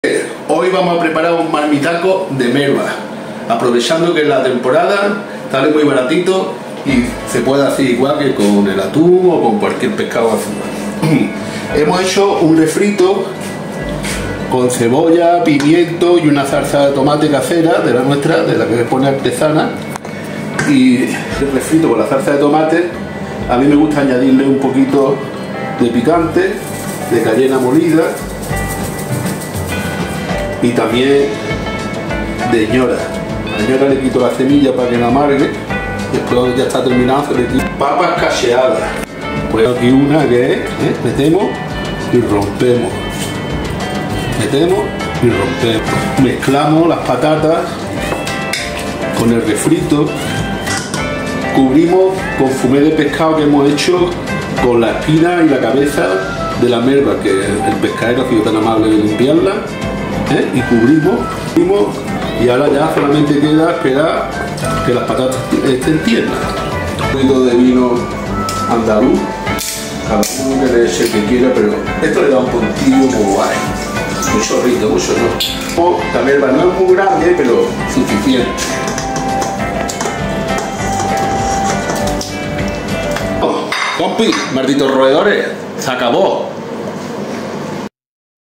Hoy vamos a preparar un marmitaco de merva, aprovechando que en la temporada sale muy baratito y se puede hacer igual que con el atún o con cualquier pescado azul. Hemos hecho un refrito con cebolla, pimiento y una salsa de tomate casera de la nuestra, de la que se pone artesana. Y el refrito con la salsa de tomate, a mí me gusta añadirle un poquito de picante, de cayena molida y también de ñora. A ñora le quito la semilla para que no amargue. Después ya está terminado, se le quita papas cacheadas. Pues aquí una que es, metemos y rompemos. Metemos y rompemos. Mezclamos las patatas con el refrito. Cubrimos con fumé de pescado que hemos hecho con la espina y la cabeza de la merva, que el pescadero ha sido tan amable de limpiarla. Y cubrimos y ahora ya solamente queda esperar que las patatas estén tiernas. Un poquito de vino andaluz, cada uno que le eche el que quiera, pero esto le da un puntillo muy guay. Un chorrito, mucho no. La merva no es muy grande, pero suficiente. Compi, malditos roedores, se acabó.